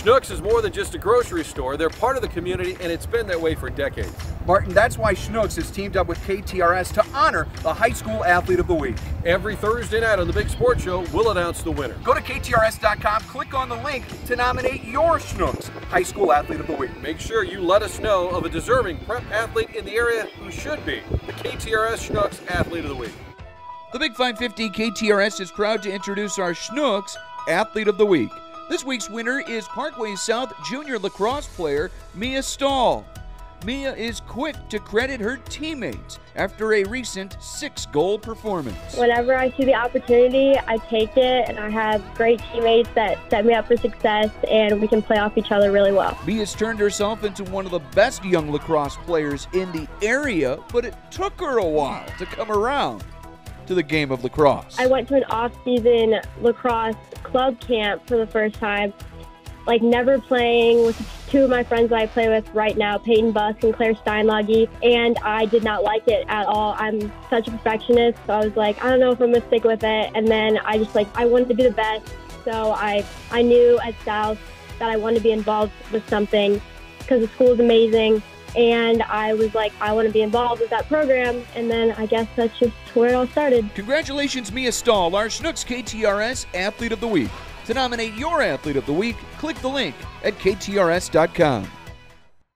Schnucks is more than just a grocery store. They're part of the community, and it's been that way for decades. Martin, that's why Schnucks has teamed up with KTRS to honor the High School Athlete of the Week. Every Thursday night on the Big Sports Show, we'll announce the winner. Go to KTRS.com, click on the link to nominate your Schnucks High School Athlete of the Week. Make sure you let us know of a deserving prep athlete in the area who should be the KTRS Schnucks Athlete of the Week. The Big 550 KTRS is proud to introduce our Schnucks Athlete of the Week. This week's winner is Parkway South junior lacrosse player Mia Stahl. Mia is quick to credit her teammates after a recent 6-goal performance. Whenever I see the opportunity, I take it, and I have great teammates that set me up for success, and we can play off each other really well. Mia's turned herself into one of the best young lacrosse players in the area, but it took her a while to come around to the game of lacrosse. I went to an off-season lacrosse club camp for the first time, like never playing with two of my friends that I play with right now, Peyton Busk and Claire Steinlage, and I did not like it at all. I'm such a perfectionist, so I was like, I don't know if I'm going to stick with it, and then I wanted to be the best, so I knew at South that I wanted to be involved with something because the school is amazing, and I was like, I want to be involved with that program, and then I guess that's just where it all started. Congratulations, Mia Stahl, our Schnucks KTRS Athlete of the Week. To nominate your Athlete of the Week, click the link at KTRS.com.